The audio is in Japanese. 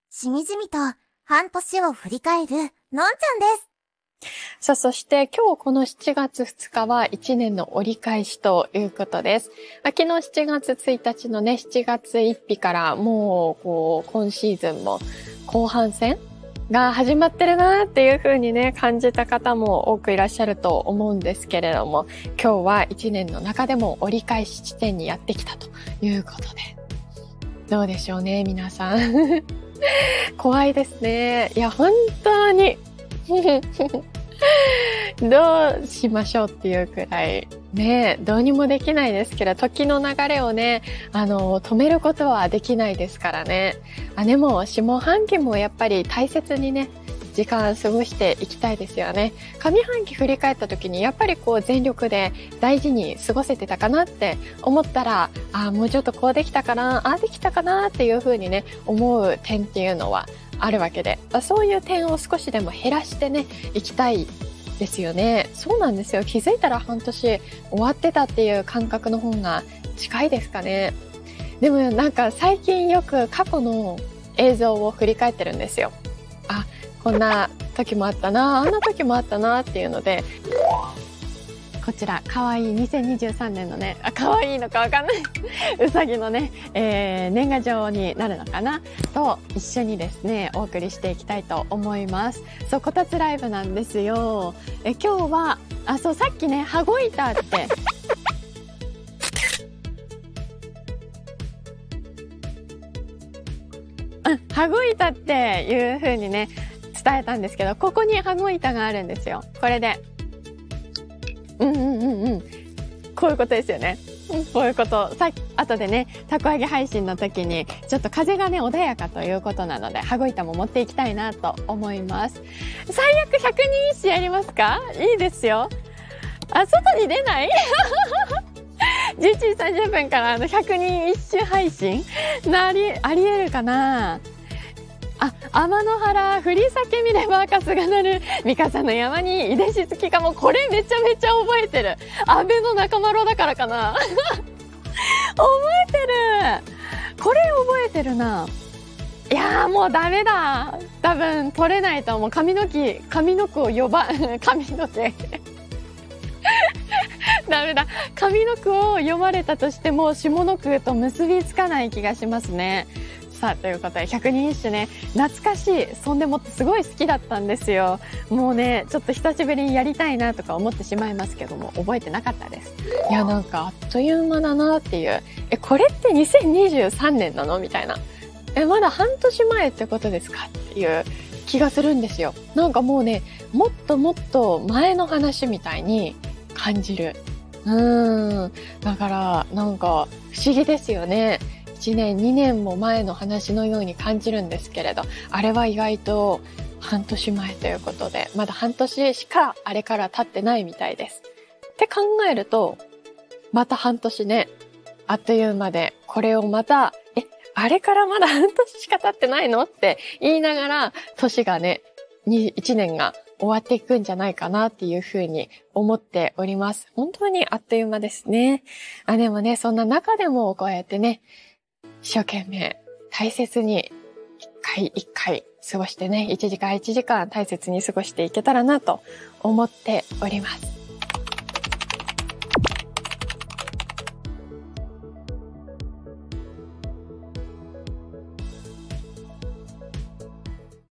しみじみと半年を振り返るのんちゃんです。 さあ、そして今日この7月2日は1年の折り返しということです。昨日7月1日のね、7月1日からもう今シーズンも後半戦が始まってるなっていう風にね、感じた方も多くいらっしゃると思うんですけれども、今日は1年の中でも折り返し地点にやってきたということで、どうでしょうね、皆さん。怖いですね。いや、本当に。どうしましょうっていうくらいね、どうにもできないですけど、時の流れをね、止めることはできないですからね。でも下半期もやっぱり大切にね、時間過ごしていきたいですよね。上半期振り返った時にやっぱり全力で大事に過ごせてたかなって思ったら、もうちょっとこうできたかな、できたかなっていう風にね、思う点っていうのはあるわけで、そういう点を少しでも減らしてね、いきたいですよね。そうなんですよ。気づいたら半年終わってたっていう感覚の方が近いですかね。でもなんか最近よく過去の映像を振り返ってるんですよ。こんな時もあったな、あんな時もあったなっていうので、こちら可愛い2023年のね、可愛いのかわかんないうさぎのね、年賀状になるのかなと一緒にですねお送りしていきたいと思います。そう、こたつライブなんですよ。今日はそう、さっきね羽子板って羽子板っていう風にね伝えたんですけど、ここに羽子板があるんですよ。これでこういうことですよね。こういうこと。後でね、たこ揚げ配信の時に、ちょっと風がね、穏やかということなので、羽子板も持っていきたいなと思います。最悪100人一首やりますか？いいですよ。外に出ない11時30分から100人一首配信ありえるかな？天の原、振り裂け見れば春日なる、三笠の山に、いでしつきかも、これめちゃめちゃ覚えてる。安倍の中丸だからかな。覚えてる。これ覚えてるな。いやーもうダメだ。多分取れないと思う。上の句を上の毛。ダメだ。上の句を読まれたとしても、下の句と結びつかない気がしますね。さあ、ということで、百人一首ね、懐かしい、そんでもってすごい好きだったんですよ。もうね、ちょっと久しぶりにやりたいなとか思ってしまいますけども、覚えてなかったです。いや、なんかあっという間だなっていう。これって2023年なのみたいな。まだ半年前ってことですかっていう気がするんですよ。なんかもうね、もっともっと前の話みたいに感じる。だから、なんか不思議ですよね。1年、2年も前の話のように感じるんですけれど、あれは意外と半年前ということで、まだ半年しかあれから経ってないみたいです。って考えると、また半年ね、あっという間で、これをまた、あれからまだ半年しか経ってないのって言いながら、年がね、1年が終わっていくんじゃないかなっていうふうに思っております。本当にあっという間ですね。でもね、そんな中でもこうやってね、一生懸命大切に一回一回過ごしてね、1時間1時間大切に過ごしていけたらなと思っております。